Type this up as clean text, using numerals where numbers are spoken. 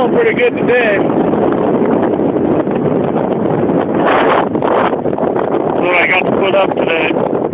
going pretty good today. That's what I got to put up today.